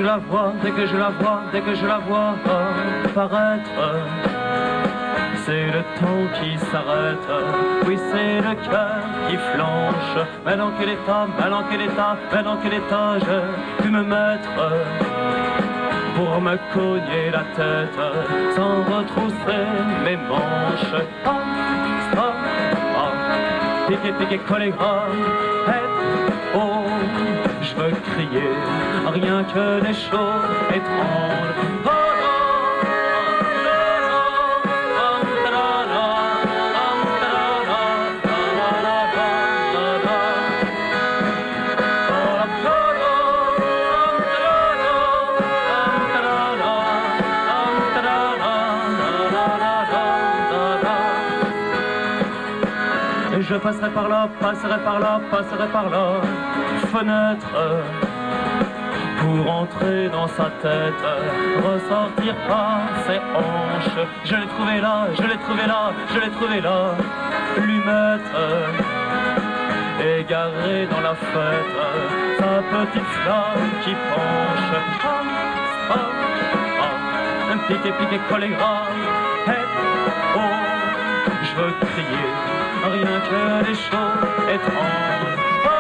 la vois, dès que je la vois, dès que je la vois paraître, c'est le temps qui s'arrête, oui c'est le cœur qui flanche. Mais dans quel état, mais dans quel état, mais dans quel état j'ai pu me mettre pour me cogner la tête sans retrousser mes manches. Piqué, piqué, collé gras, oh, je veux crier, rien que des choses étranges. Je passerai par là, passerai par là, passerai par là, fenêtre, pour entrer dans sa tête, ressortir par ses hanches. Je l'ai trouvé là, je l'ai trouvé là, je l'ai trouvé là, lui mettre, égaré dans la fête, sa petite flamme qui penche. Un piqué, piqué, collé gras, oh, je veux crier, rien que des choses étranges.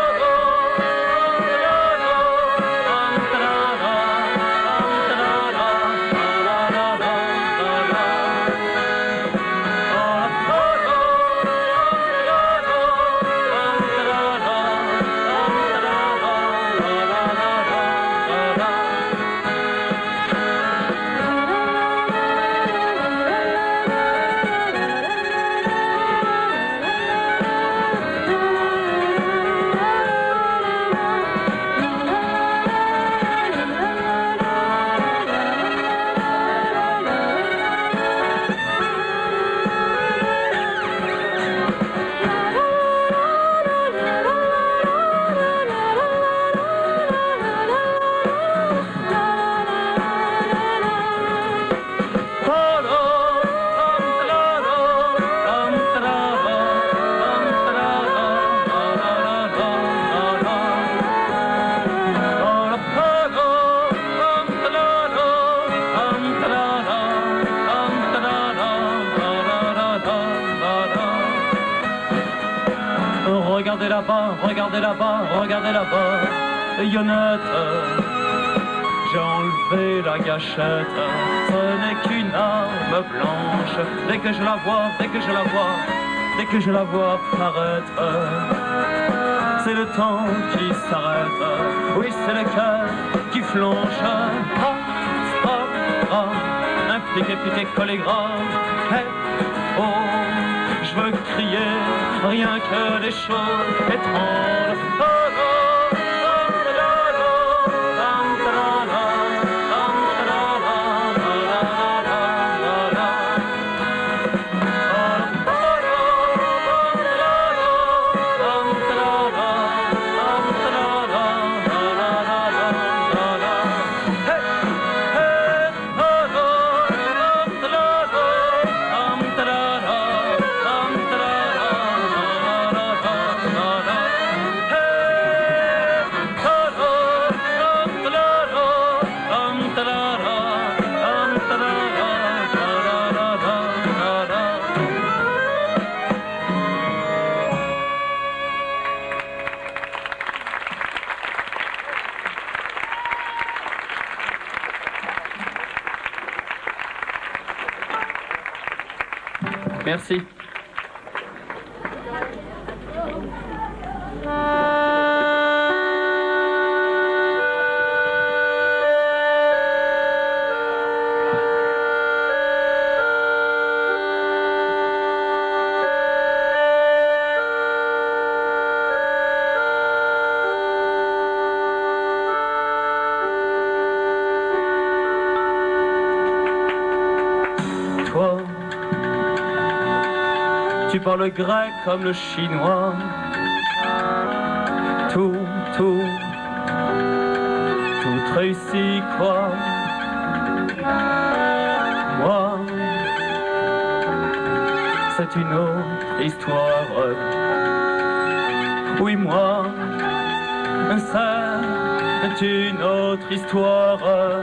Regardez là-bas, regardez là-bas, regardez là-bas, Yonnette, j'ai enlevé la gâchette, ce n'est qu'une arme blanche. Dès que je la vois, dès que je la vois, dès que je la vois paraître, c'est le temps qui s'arrête, oui c'est le cœur qui flanche. Un piqué, piqué, collé gras, oh, je veux crier, rien que des choses étranges. Merci. Toi, tu parles grec comme le chinois. Tout réussit quoi. Moi, c'est une autre histoire. Oui, moi, c'est c'est une autre histoire.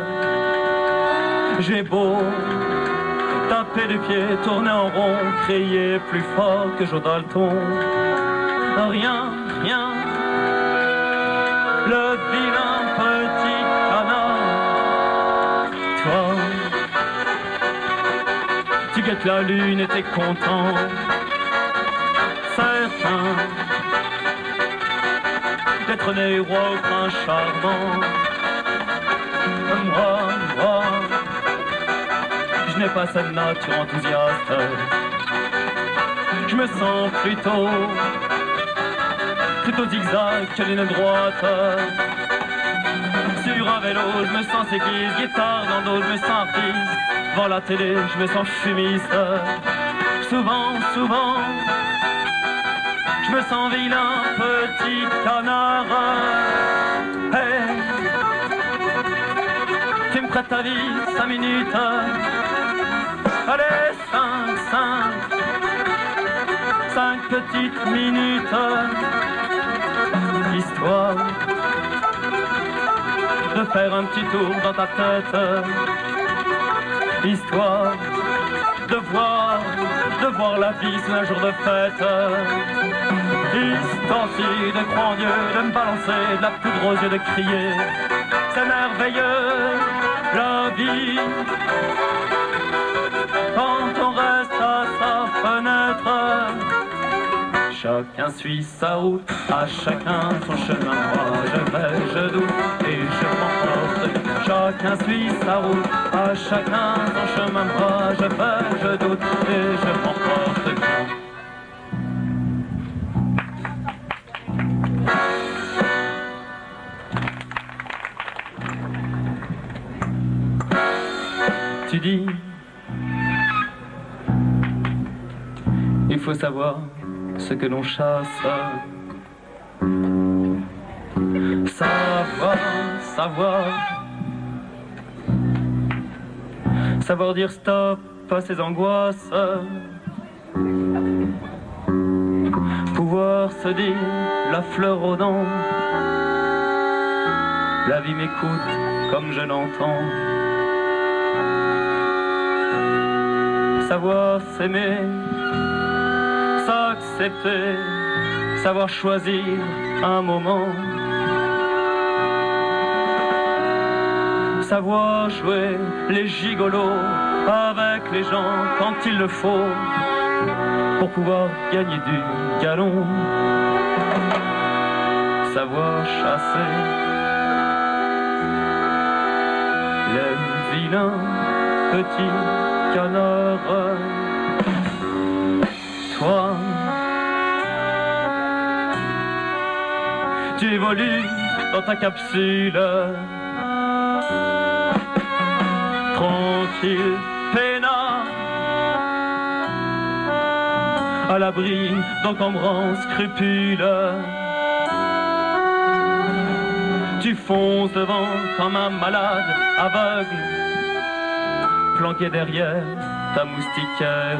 J'ai beau taper du pied, tourner en rond, crier plus fort que Joe Dalton. Rien, rien, le vilain petit canard. Toi, tu guettes la lune et t'es content. Certain d'être né roi au prince charmant. Moi, je n'ai pas cette nature enthousiaste. Je me sens plutôt zigzag que ligne droite. Sur un vélo, je me sens séquise, guitare dans le dos, je me sens artiste. Devant la télé, je me sens fumiste. Souvent, je me sens vilain petit canard. Hey, tu me prêtes ta vie 5 minutes. Allez, 5 petites minutes. Histoire de faire un petit tour dans ta tête. Histoire de voir la vie sous un jour de fête. Histoire aussi de croire en Dieu, de me balancer de la poudre aux yeux, de crier c'est merveilleux la vie. Quand on reste à sa fenêtre, chacun suit sa route, à chacun son chemin. Moi je vais, je doute et je m'emporte. Chacun suit sa route, à chacun son chemin. Moi je vais, je doute et je m'emporte. Tu dis, il faut savoir ce que l'on chasse. Savoir dire stop à ses angoisses. Pouvoir se dire la fleur aux dents. La vie m'écoute comme je l'entends. Savoir s'aimer, s'accepter, savoir choisir un moment. Savoir jouer les gigolos avec les gens quand il le faut pour pouvoir gagner du galon. Savoir chasser les vilains petits canards. Toi, tu évolues dans ta capsule, tranquille, peinard, à l'abri d'encombrants scrupules. Tu fonces devant comme un malade aveugle, planqué derrière ta moustiquaire,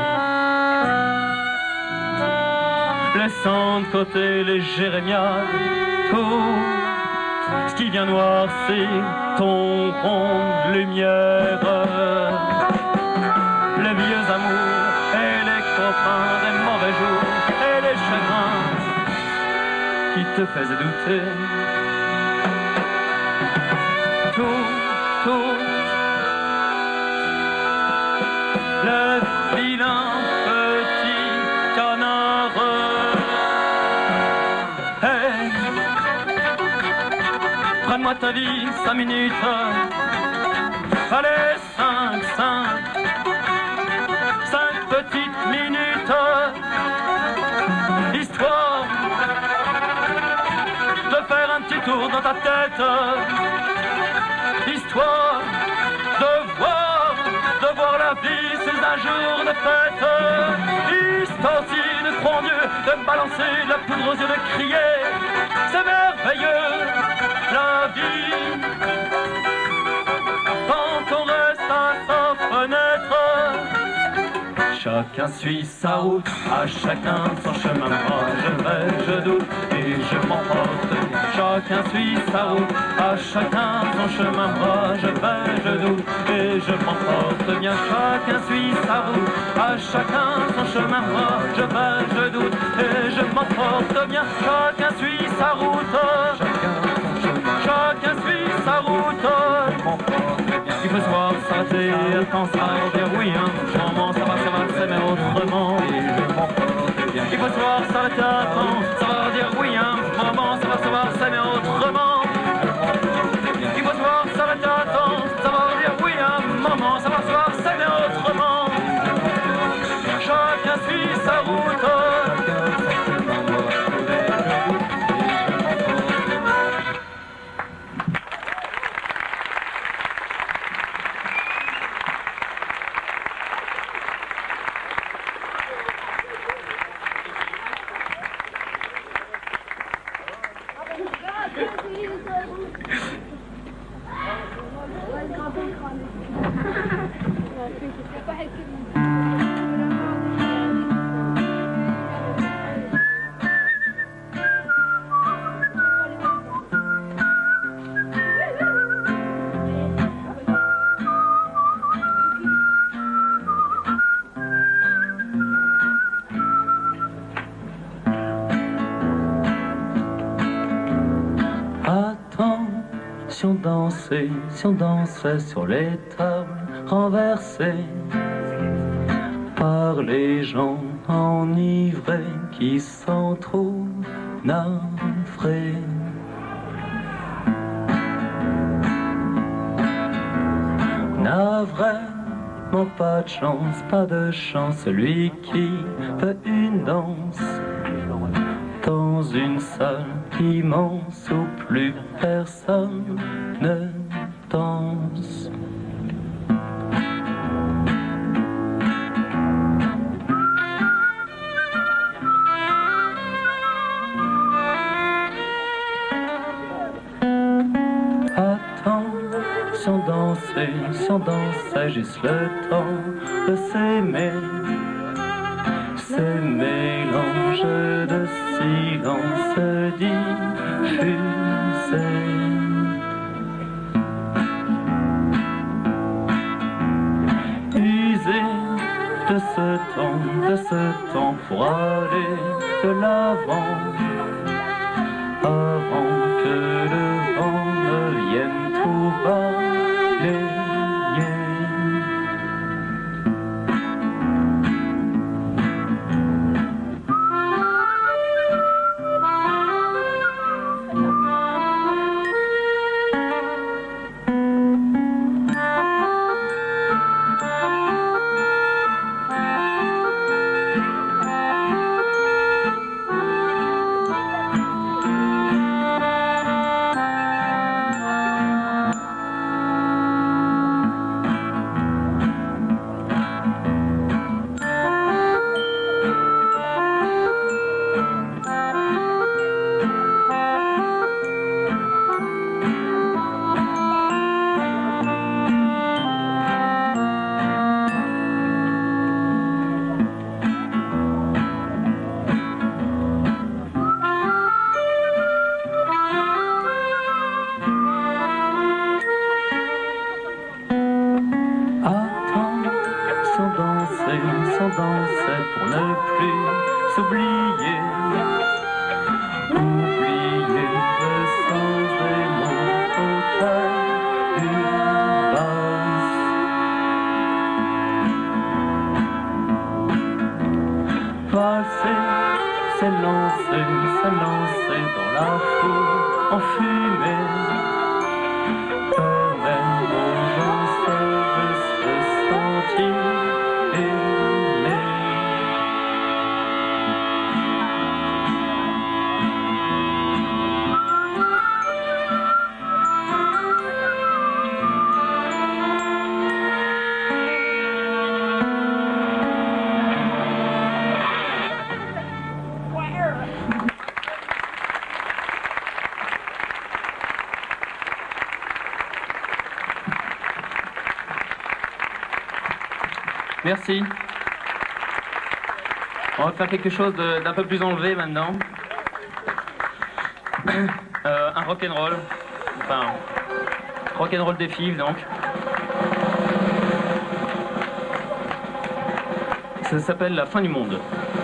laissant de côté les jérémiades, tout ce qui vient noircir ton rond de lumière. Les vieux amours et les copains des mauvais jours et les chagrins qui te faisaient douter. Tout le vilain petit canard. Hey, prends-moi ta vie 5 minutes. Allez, 5 petites minutes. Histoire de faire un petit tour dans ta tête. Histoire de voir la vie sous un jour de fête. Histoire aussi de croire en Dieu, de me balancer la poudre aux yeux, de crier c'est merveilleux la vie. Quand on reste à sa fenêtre, chacun suit sa route, à chacun son chemin. Moi je vais, je doute et je m'emporte. chacun suit sa route, à chacun son chemin. Moi je vais, je doute et je m'emporte bien. Chacun suit sa route, à chacun son chemin. Moi je vais, je doute et je m'emporte bien. Chacun suit sa route, chacun suit sa route. Il faut se voir s'arrêter, attendre, ça va dire oui, un moment, ça va s'aimer autrement. Il faut se voir s'arrêter, attendre, ça va dire oui, un moment, ça va s'aimer autrement. Il faut se voir s'arrêter, attendre, ça va dire oui, un moment, ça va s'aimer autrement. Chacun suit sa route. Si on dansait sur les tables renversées par les gens enivrés qui s'en trouvent navrés. N'a vraiment pas de chance, celui qui veut une danse dans une salle immense où plus personne ne danse. Attends, si on dansait juste le temps de s'aimer. Ces mélanges de silence diffusés. User de ce temps pour aller de l'avant, avant que le vent ne vienne tout balayer. Sans danser pour ne plus s'oublier, oublier le sens des mots auxquels une valse. Valser, s'élancer dans la foule enfumée, permettre aux gens seuls de se sentir Merci. On va faire quelque chose d'un peu plus enlevé maintenant. Un rock'n'roll, enfin rock'n'roll des filles donc. Ça s'appelle La fin du monde.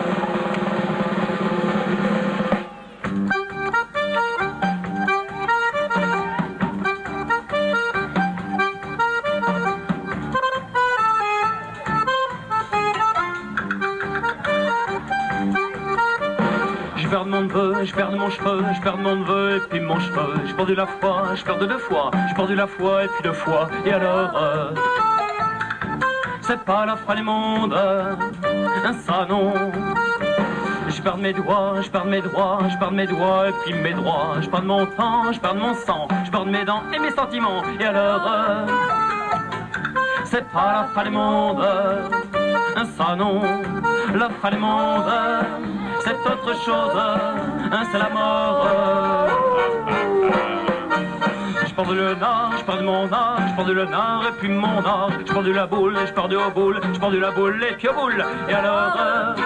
Je perds de mon neveu, je perds de mon cheveu, je perds de mon neveu et puis mon cheveu. J'ai perdu la foi, je perds de 2 fois, j'ai perdu la foi et puis 2 fois. Et alors, c'est pas la fin du monde, ça non. Je perds de mes doigts, je perds de mes droits, je perds de mes doigts et puis mes droits. Je perds de mon temps, je perds de mon sang, je perds de mes dents et mes sentiments. Et alors, c'est pas la fin du monde, ça non. La fin du monde, c'est autre chose, c'est la mort. Je perds le nard, je perds de mon art, je perds le nard et puis mon art. Je perds de la boule, je perds au boule, je perds de la boule et puis au boule. Et alors,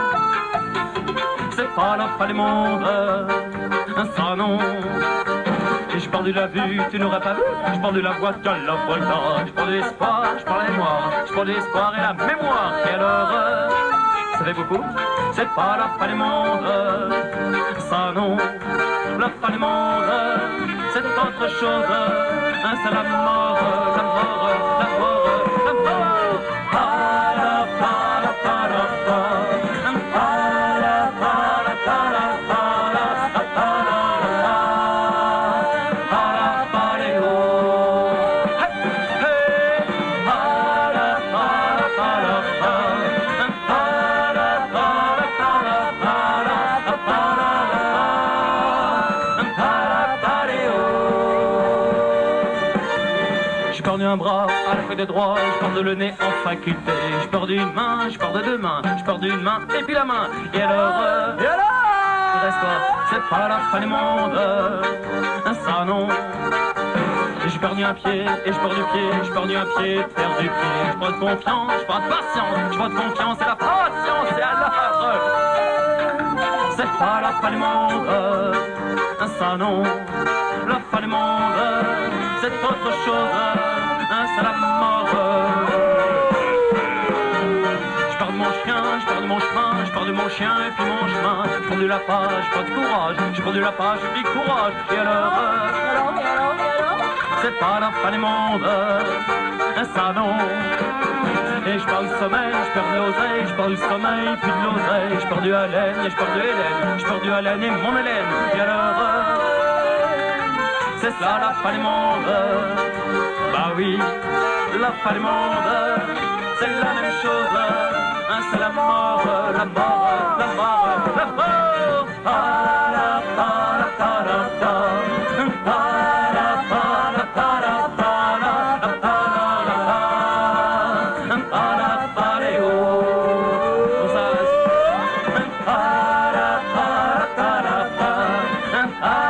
c'est pas la fin du monde, ça non. Et je perds de la vue, tu n'aurais pas vu. Je perds de la voix, tu la voix là. Je perds de l'espoir, je perds la mémoire. Je perds de l'espoir et la mémoire. Et alors, ça fait beaucoup. C'est pas la fin du monde, ça non. La fin du monde, c'est autre chose, c'est la mort, la mort, la mort, la mort. Para, para, para, para, para, para, para, para, para, para, oh. Hey, hey. Para, para, para, j'ai perdu un bras à la feuille de droit, j'ai perdu le nez en faculté, j'ai perdu une main, j'ai perdu 2 mains, j'ai perdu une main et puis la main. Et alors, il reste quoi? C'est pas la fin du monde, ça non. J'ai perdu un pied et j'ai perdu pied, j'ai perdu un pied, perdu pied. J'ai pas de confiance, j'ai pas de patience, j'ai pas de confiance, c'est la patience, c'est à l'âge. C'est pas la fin du monde, ça non. La fin du monde, c'est autre chose, c'est la mort. Je perds de mon chien, je perds de mon chemin, je perds de mon chien et puis mon chemin. Je perds de la page, je perds du courage, je perds de la page et puis courage. Et alors, c'est pas la fin du monde, ça non. Et je perds du sommeil, je perds de l'oseille, je perds du sommeil, puis de l'oseille. Je perds du haleine et je perds de Hélène, je perds du haleine et mon Hélène. Et alors, c'est ça la fin du monde, bah oui, la fin du monde, c'est la même chose, c'est la mort, la mort, la mort, la mort. Para, para, para, para, para, para, para, para, para, para, para, oh. Ça, para, para, para, para.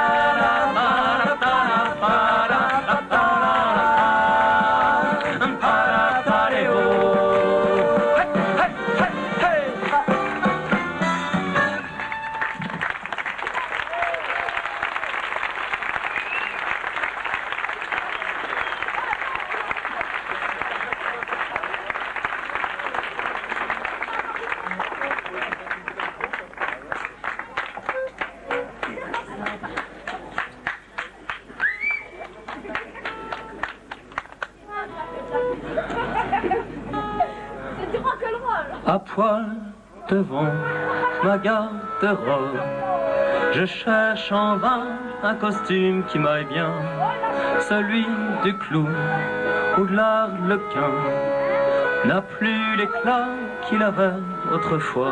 À poil devant ma garde-robe, je cherche en vain un costume qui m'aille bien, celui du clown ou de l'arlequin n'a plus l'éclat qu'il avait autrefois.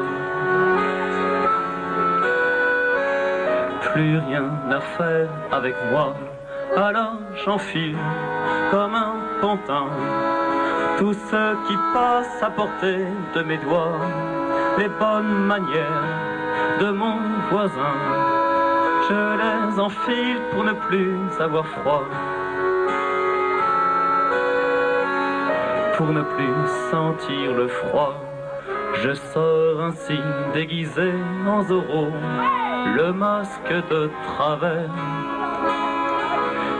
Plus rien à faire avec moi, alors j'enfile comme un pantin tout ce qui passe à portée de mes doigts, les bonnes manières de mon voisin. Je les enfile pour ne plus avoir froid, pour ne plus sentir le froid. Je sors ainsi déguisé en Zorro, le masque de travers.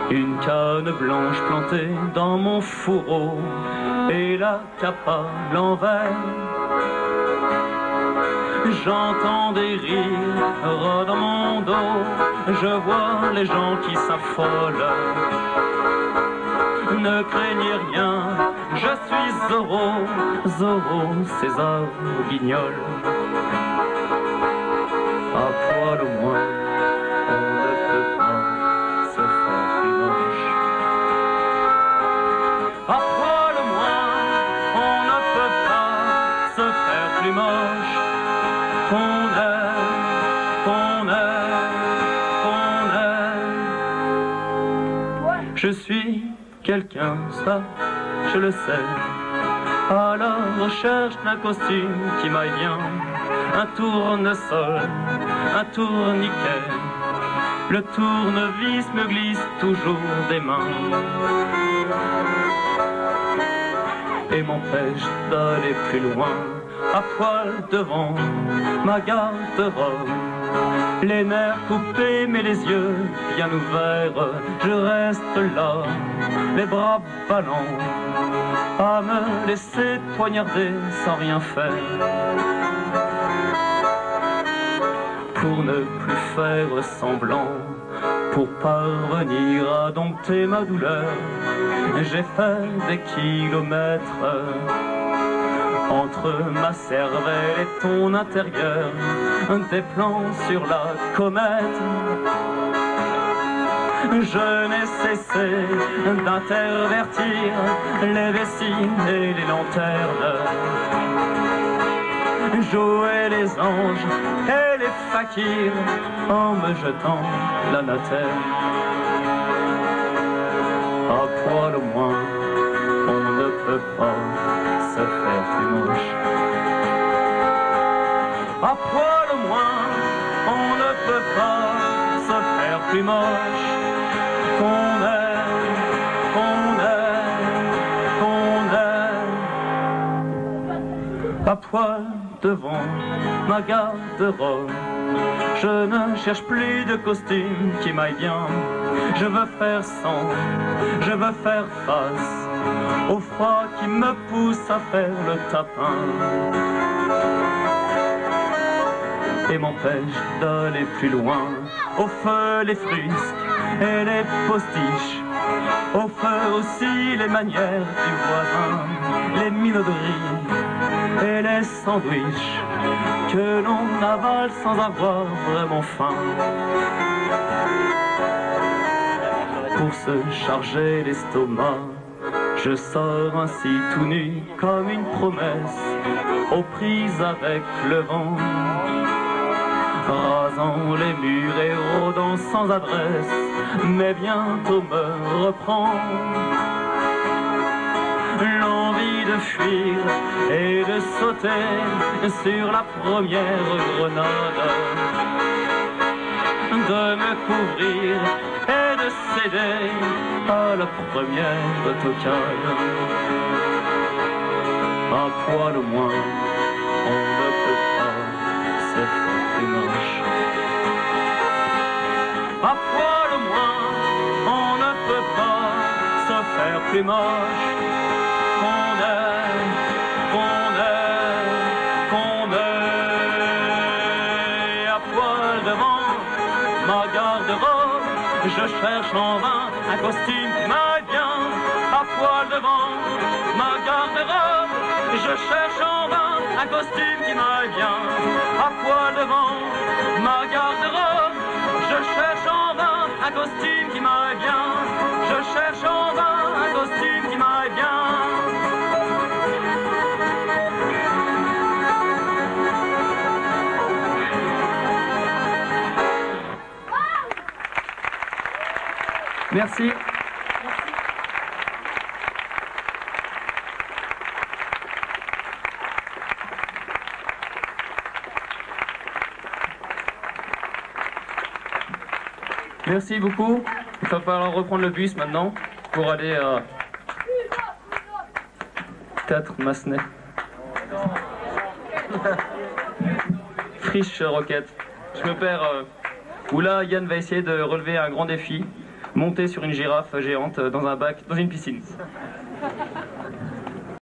Une canne blanche plantée dans mon fourreau et la cape à l'envers. J'entends des rires dans mon dos, je vois les gens qui s'affolent. Ne craignez rien, je suis Zorro, Zorro, César Guignol. À poil au moins, on ne peut pas se faire plus moche. À poil au moins, on ne peut pas se faire plus moche. Qu'on est. Je suis quelqu'un, ça, je le sais, à la recherche d'un costume qui m'aille bien. Un tournesol, un tourniquet, le tournevis me glisse toujours des mains et m'empêche d'aller plus loin. À poil devant ma garde-robe, les nerfs coupés mais les yeux bien ouverts, je reste là, les bras ballants, à me laisser poignarder sans rien faire. Pour ne plus faire semblant, pour parvenir à dompter ma douleur, j'ai fait des kilomètres entre ma cervelle et ton intérieur, des plans sur la comète. Je n'ai cessé d'intervertir les vessies et les lanternes, jouer les anges et les fakirs en me jetant l'anathème. À poil au moins, on ne peut pas se faire plus moche. À poil au moins, on ne peut pas se faire plus moche. Qu'on est. À poil devant ma garde-robe, je ne cherche plus de costume qui m'aille bien. Je veux faire sans, je veux faire face au froid qui me pousse à faire le tapin et m'empêche d'aller plus loin. Au feu les frusques et les postiches, au feu aussi les manières du voisin, les minauderies et les sandwichs que l'on avale sans avoir vraiment faim. Pour se charger l'estomac, je sors ainsi tout nu comme une promesse, aux prises avec le vent, rasant les murs et rôdant sans adresse, mais bientôt me reprend l'envie de fuir et de sauter sur la première grenade, de me couvrir et de céder à la première tocade. À poil au moins, on ne peut pas se faire plus moche. À poil au moins, on ne peut pas se faire plus moche. À poil devant ma garde-robe, je cherche en vain un costume qui m'aille bien. À poil devant ma garde-robe, je cherche en vain un costume qui m'aille bien. À poil devant ma garde-robe, je cherche en vain un costume qui m'aille bien. Je cherche en vain un costume qui m'aille bien. Merci. Merci beaucoup. Il va falloir reprendre le bus maintenant pour aller à Théâtre Massenet. Friche Roquette. Je me perds où là Yann va essayer de relever un grand défi monter sur une girafe géante dans un bac, dans une piscine.